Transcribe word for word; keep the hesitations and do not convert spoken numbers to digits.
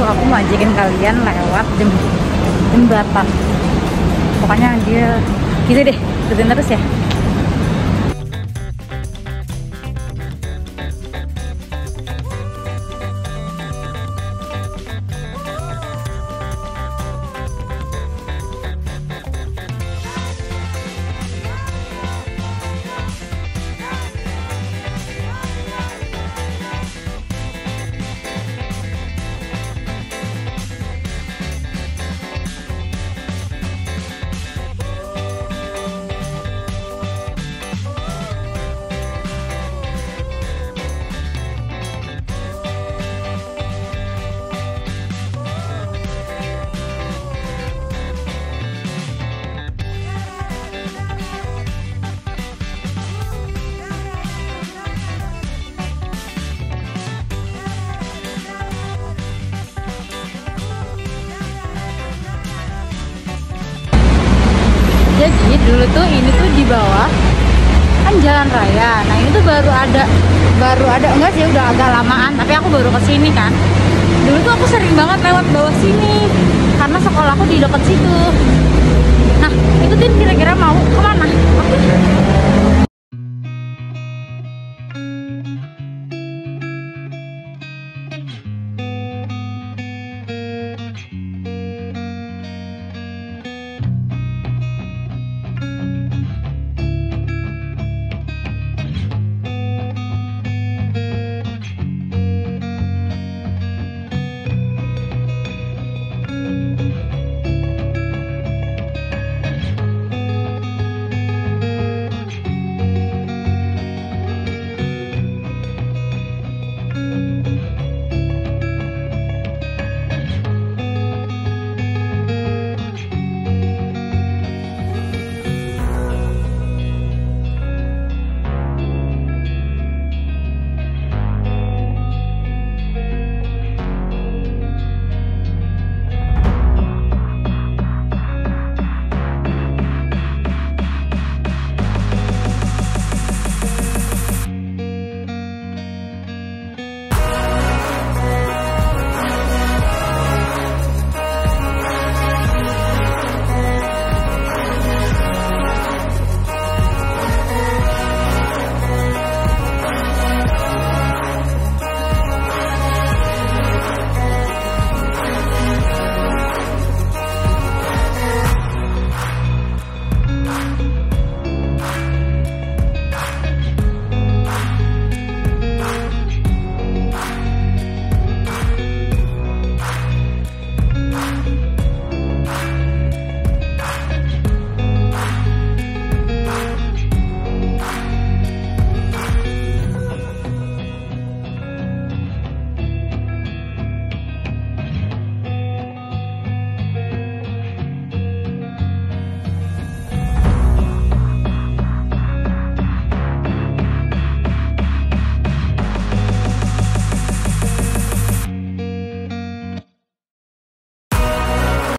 aku mau ajakin kalian lewat jem jembatan. Pokoknya dia gitu deh, ikutin terus ya. Jadi dulu tuh ini tuh di bawah kan jalan raya. Nah ini tuh baru ada, baru ada enggak sih, udah agak lamaan. Tapi aku baru kesini kan. Dulu tuh aku sering banget lewat bawah sini karena sekolahku di dekat situ. Nah itu tuh kira-kira mau kemana? Aku